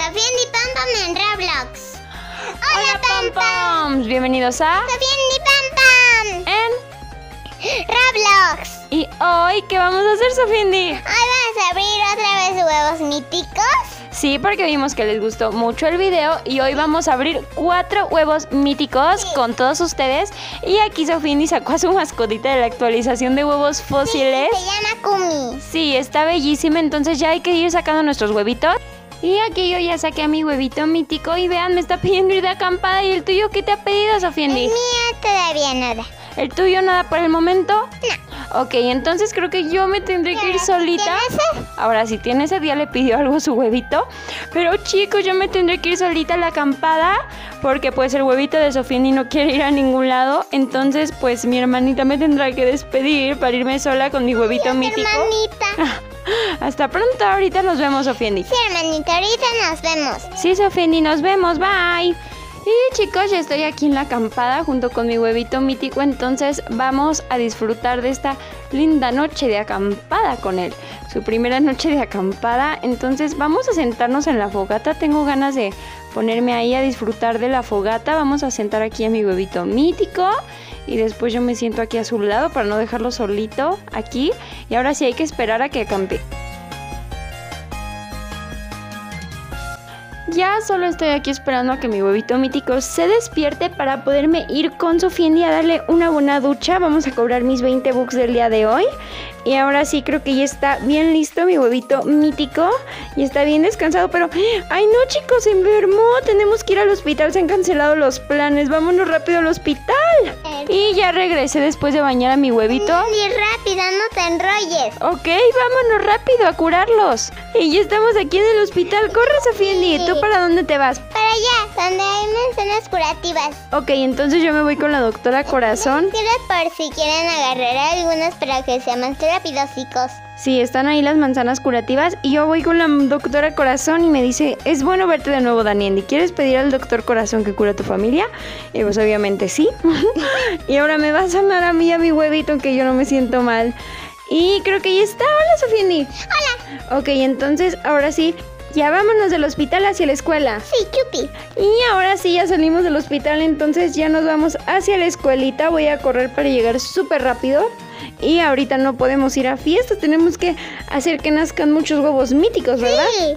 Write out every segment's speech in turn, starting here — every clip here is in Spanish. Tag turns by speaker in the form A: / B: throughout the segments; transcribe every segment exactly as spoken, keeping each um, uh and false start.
A: Sofía y Pam Pam en Roblox.
B: Hola, Hola Pam Pam. Bienvenidos a
A: Sofía y Pam Pam
B: en
A: Roblox.
B: ¿Y hoy qué vamos a hacer, Sofindi?
A: Hoy vamos a abrir otra vez huevos míticos.
B: Sí, porque vimos que les gustó mucho el video y hoy vamos a abrir cuatro huevos míticos sí. con todos ustedes. Y aquí Sofindi sacó a su mascotita de la actualización de huevos fósiles.
A: Sí, se llama Kumi.
B: Sí, está bellísima, entonces ya hay que ir sacando nuestros huevitos. Y aquí yo ya saqué a mi huevito mítico y vean, me está pidiendo ir de acampada. ¿Y el tuyo qué te ha pedido, Sofindi?
A: El mío todavía nada.
B: ¿El tuyo nada por el momento?
A: No.
B: Ok, entonces creo que yo me tendré que ir solita.
A: ¿Tienes?
B: Ahora, si tiene ese día le pidió algo a su huevito. Pero chicos, yo me tendré que ir solita a la acampada porque pues el huevito de Sofindi no quiere ir a ningún lado. Entonces pues mi hermanita me tendrá que despedir para irme sola con mi huevito
A: sí,
B: mítico.
A: Hermanita.
B: Hasta pronto, ahorita nos vemos, Sofindi.
A: Sí, hermanita, ahorita nos vemos.
B: Sí, Sofindi, nos vemos, bye. Y chicos, ya estoy aquí en la acampada junto con mi huevito mítico, entonces vamos a disfrutar de esta linda noche de acampada con él. Su primera noche de acampada, entonces vamos a sentarnos en la fogata. Tengo ganas de ponerme ahí a disfrutar de la fogata. Vamos a sentar aquí a mi huevito mítico y después yo me siento aquí a su lado para no dejarlo solito aquí. Y ahora sí hay que esperar a que acampe. Ya solo estoy aquí esperando a que mi huevito mítico se despierte para poderme ir con Sofindi a darle una buena ducha. Vamos a cobrar mis veinte bucks del día de hoy. Y ahora sí creo que ya está bien listo mi huevito mítico. Y está bien descansado, pero... ¡ay no, chicos! Se enfermó. Tenemos que ir al hospital. Se han cancelado los planes. Vámonos rápido al hospital. Y ya regresé después de bañar a mi huevito.
A: Y rápido, no te enrolles.
B: Ok, vámonos rápido a curarlos. Y ya estamos aquí en el hospital. ¡Corre, Sofindi! Sí. ¿Tú para dónde te vas?
A: Para allá, donde hay manzanas curativas.
B: Ok, entonces yo me voy con la doctora Corazón.
A: Sirve por si quieren agarrar algunas para que sean más rápidos, chicos.
B: Sí, están ahí las manzanas curativas. Y yo voy con la doctora Corazón y me dice: es bueno verte de nuevo, Daniel. ¿Quieres pedir al doctor Corazón que cure a tu familia? Y pues obviamente sí. Y ahora me va a sanar a mí, a mi huevito, que yo no me siento mal. Y creo que ya está. Hola, Sofindi.
A: Hola.
B: Ok, entonces ahora sí, ya vámonos del hospital hacia la escuela.
A: Sí, chupi.
B: Y ahora sí, ya salimos del hospital, entonces ya nos vamos hacia la escuelita. Voy a correr para llegar súper rápido. Y ahorita no podemos ir a fiestas, tenemos que hacer que nazcan muchos huevos míticos, ¿verdad?
A: Sí.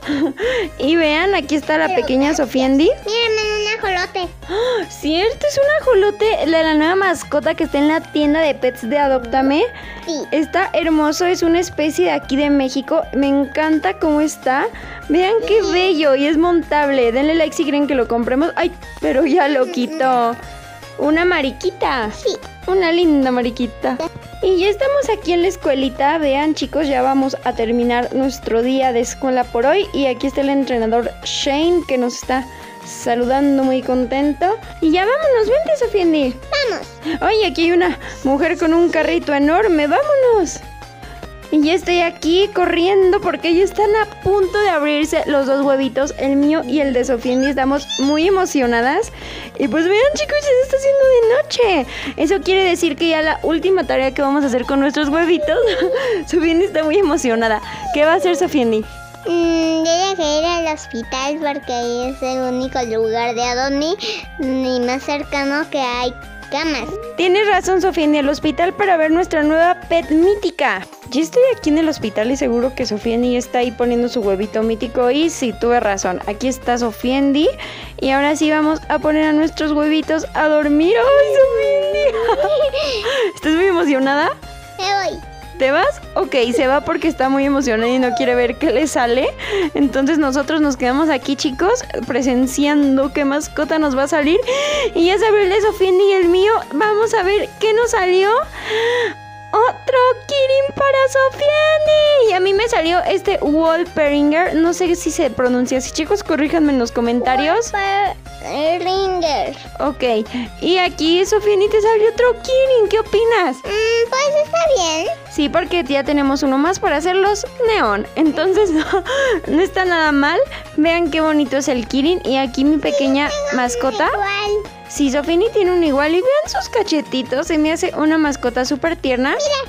B: Y vean, aquí está la pequeña Sofindi.
A: Mírame, un ajolote.
B: ¡Oh! Cierto, es un ajolote, la, la nueva mascota que está en la tienda de pets de Adóptame.
A: Sí.
B: Está hermoso, es una especie de aquí de México. Me encanta cómo está. Vean qué bello y es montable. Denle like si creen que lo compremos. ¡Ay! Pero ya lo quitó. Una mariquita.
A: Sí.
B: Una linda mariquita. Y ya estamos aquí en la escuelita. Vean, chicos, ya vamos a terminar nuestro día de escuela por hoy. Y aquí está el entrenador Shane, que nos está saludando muy contento. Y ya vámonos, vente, Sofindi.
A: Vamos.
B: Oye, aquí hay una mujer con un carrito enorme. Vámonos. Y ya estoy aquí corriendo porque ya están a punto de abrirse los dos huevitos, el mío y el de Sofindi. Estamos muy emocionadas. Y pues vean, chicos, ya se está haciendo de noche. Eso quiere decir que ya la última tarea que vamos a hacer con nuestros huevitos. Sofindi está muy emocionada. ¿Qué va a hacer, Sofindi?
A: Mm, yo que ir al hospital porque ahí es el único lugar de Adoni y más cercano que hay camas.
B: Tienes razón, Sofindi, el hospital para ver nuestra nueva pet mítica. Ya estoy aquí en el hospital y seguro que Sofindi está ahí poniendo su huevito mítico. Y sí, tuve razón, aquí está Sofindi. Y ahora sí vamos a poner a nuestros huevitos a dormir. ¡Ay, Sofindi! ¿Estás muy emocionada?
A: Me voy.
B: ¿Te vas? Ok, se va porque está muy emocionada y no quiere ver qué le sale. Entonces nosotros nos quedamos aquí, chicos, presenciando qué mascota nos va a salir. Y ya se abrió el de Sofindi y el mío. Vamos a ver qué nos salió. ¡Otro Kirin para Sofindi! Y a mí me salió este Wolperinger. No sé si se pronuncia así, chicos, corríjanme en los comentarios.
A: Wolperinger.
B: Ok, y aquí, Sofindi, te salió otro Kirin. ¿Qué opinas?
A: Mm, pues está bien.
B: Sí, porque ya tenemos uno más para hacerlos neón. Entonces no, no está nada mal. Vean qué bonito es el Kirin. Y aquí mi pequeña
A: sí,
B: mascota.
A: Igual.
B: Sí, Sofindi tiene un igual. Y vean sus cachetitos. Se me hace una mascota súper tierna.
A: Mira.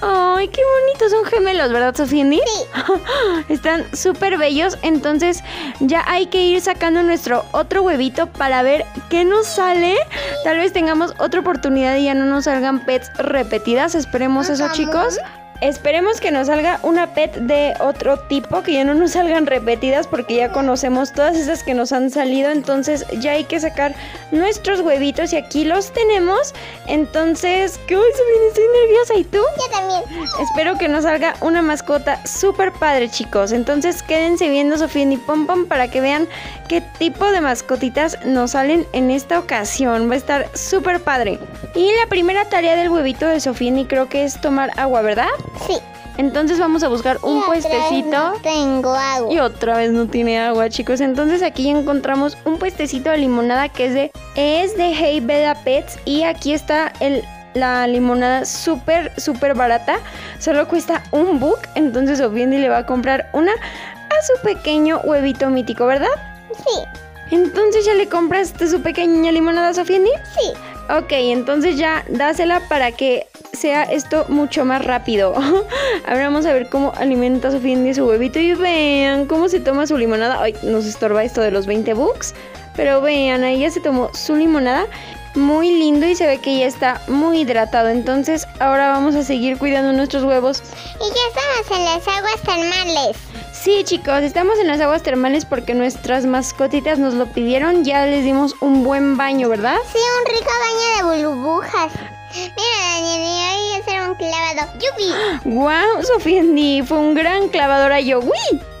B: Ay, qué bonitos, son gemelos, ¿verdad, Sofiendi?
A: Sí.
B: Están súper bellos, entonces ya hay que ir sacando nuestro otro huevito para ver qué nos sale. Tal vez tengamos otra oportunidad y ya no nos salgan pets repetidas, esperemos eso, chicos. Esperemos que nos salga una pet de otro tipo, que ya no nos salgan repetidas porque ya conocemos todas esas que nos han salido. Entonces ya hay que sacar nuestros huevitos y aquí los tenemos. Entonces, ¿qué hoy Sofía? Estoy nerviosa, ¿y tú?
A: Yo también.
B: Espero que nos salga una mascota súper padre, chicos. Entonces quédense viendo Sofía y Pom Pom para que vean qué tipo de mascotitas nos salen en esta ocasión. Va a estar súper padre. Y la primera tarea del huevito de Sofía creo que es tomar agua, ¿verdad?
A: Sí.
B: Entonces vamos a buscar un
A: Y otra vez
B: puestecito.
A: no tengo agua.
B: Y otra vez no tiene agua, chicos. Entonces aquí encontramos un puestecito de limonada que es de es de Hey Beda Pets. Y aquí está el, la limonada súper, súper barata. Solo cuesta un book. Entonces Ofiendi le va a comprar una a su pequeño huevito mítico, ¿verdad?
A: Sí.
B: Entonces ya le compraste su pequeña limonada a Ofiendi.
A: Sí.
B: Ok, entonces ya dásela para que sea esto mucho más rápido. Ahora vamos a ver cómo alimenta a Sofía su huevito y vean cómo se toma su limonada. Ay, nos estorba esto de los veinte bucks, pero vean, ahí ya se tomó su limonada. Muy lindo y se ve que ya está muy hidratado. Entonces ahora vamos a seguir cuidando nuestros huevos.
A: Y ya estamos en las aguas termales.
B: Sí, chicos, estamos en las aguas termales porque nuestras mascotitas nos lo pidieron. Ya les dimos un buen baño, ¿verdad?
A: Sí, un rico baño de burbujas. Mira, Daniel, y hoy voy a hacer un clavado. ¡Yupi!
B: ¡Guau, Sofiendi! Fue un gran clavador a Yowi.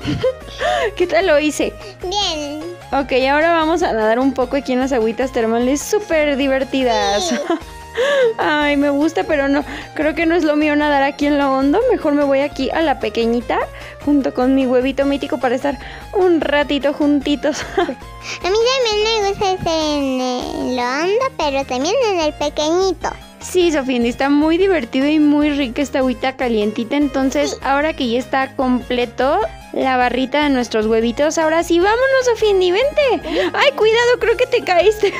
B: ¿Qué tal lo hice?
A: Bien.
B: Ok, ahora vamos a nadar un poco aquí en las agüitas termales súper divertidas.
A: Sí.
B: Ay, me gusta, pero no, creo que no es lo mío nadar aquí en lo hondo. Mejor me voy aquí a la pequeñita junto con mi huevito mítico para estar un ratito juntitos.
A: A mí también me gusta estar en el hondo, pero también en el pequeñito.
B: Sí, Sofía, está muy divertido y muy rica esta agüita calientita. Entonces, sí, ahora que ya está completo la barrita de nuestros huevitos, ahora sí, vámonos, Sofía, vente. Ay, cuidado, creo que te caíste.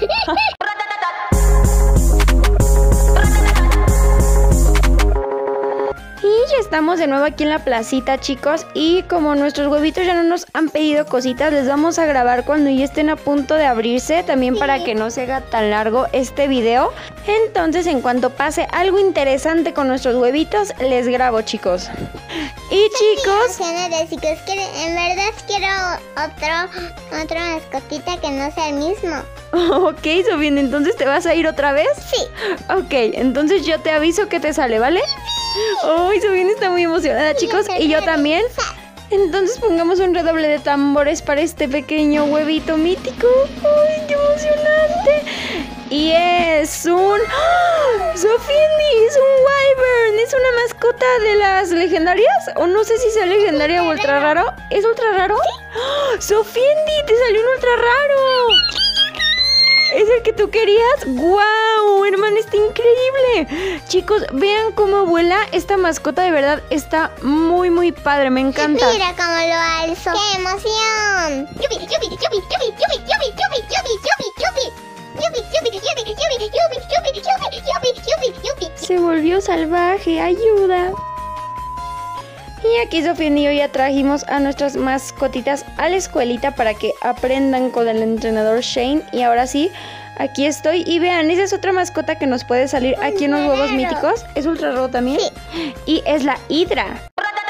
B: Y ya estamos de nuevo aquí en la placita, chicos. Y como nuestros huevitos ya no nos han pedido cositas, les vamos a grabar cuando ya estén a punto de abrirse, también sí, para que no se haga tan largo este video. Entonces, en cuanto pase algo interesante con nuestros huevitos, les grabo, chicos. Y chicos,
A: chicos, en verdad quiero otro, otro mascotita que no sea el mismo.
B: Ok, Sofía, ¿entonces te vas a ir otra vez?
A: Sí.
B: Ok, entonces yo te aviso que te sale, ¿vale? Ay, Sofía está muy emocionada, chicos, y yo también. Entonces pongamos un redoble de tambores para este pequeño huevito mítico. ¡Ay, qué emocionante! Y es un... ¡Oh! ¡Sofiendi! ¡Es un wyvern! ¿Es una mascota de las legendarias? O no sé si sea legendaria o ultra raro. ¿Es ultra raro? ¡Oh! ¡Sofiendi! ¡Te salió un ultra raro! ¿Es el que tú querías? ¡Guau! Hermano, está increíble. Chicos, vean cómo vuela. Esta mascota de verdad está muy, muy padre. Me encanta.
A: Mira cómo lo alzo. ¡Qué emoción! ¡Yupi, yupi, yupi, yupi, yupi, yupi, yupi, yupi, yupi, yupi! ¡Yupi, yupi, yupi, yupi, yupi, yupi, yupi, yupi, yupi, yupi!
B: Se volvió salvaje. ¡Ayuda! Y aquí Sofía y yo ya trajimos a nuestras mascotitas a la escuelita para que aprendan con el entrenador Shane. Y ahora sí, aquí estoy. Y vean, esa es otra mascota que nos puede salir aquí en los huevos míticos. ¿Es ultra raro también?
A: Sí.
B: Y es la hidra.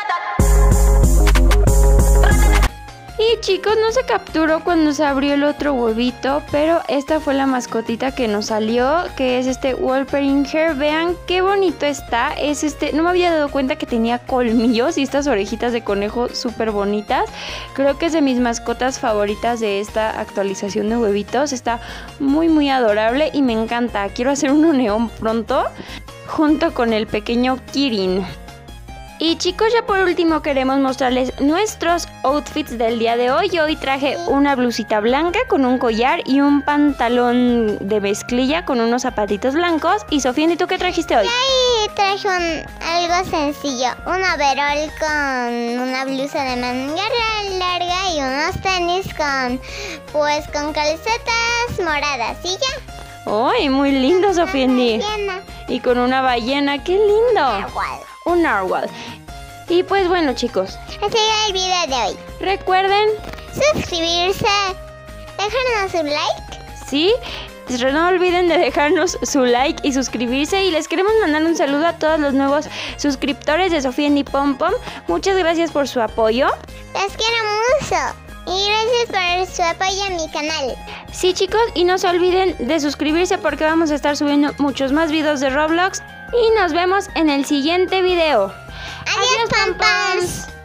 B: Y chicos, no se capturó cuando se abrió el otro huevito, pero esta fue la mascotita que nos salió, que es este Wolverine Hair. Vean qué bonito está. Es este, no me había dado cuenta que tenía colmillos y estas orejitas de conejo súper bonitas. Creo que es de mis mascotas favoritas de esta actualización de huevitos. Está muy muy adorable y me encanta. Quiero hacer uno neón pronto junto con el pequeño Kirin. Y chicos, ya por último queremos mostrarles nuestros outfits del día de hoy. Yo hoy traje una blusita blanca con un collar y un pantalón de mezclilla con unos zapatitos blancos. Y Sofía, ¿y tú qué trajiste hoy?
A: Yo traje un, algo sencillo, un overall con una blusa de manga larga y unos tenis con, pues, con calcetas moradas. ¿Y ya?
B: ¡Ay, muy lindo, Sofía! y con una ballena. ¡Qué lindo!
A: Igual.
B: Un narwhal. Y pues bueno, chicos,
A: Este era el video de hoy.
B: recuerden,
A: Suscribirse. Déjanos un like.
B: sí, no olviden de dejarnos su like y suscribirse. Y les queremos mandar un saludo a todos los nuevos suscriptores de Sofía Ni Pom Pom. Muchas gracias por su apoyo.
A: Los quiero mucho. Y gracias por su apoyo a mi canal.
B: Sí, chicos, y no se olviden de suscribirse porque vamos a estar subiendo muchos más videos de Roblox. Y nos vemos en el siguiente video.
A: Adiós, pam pams.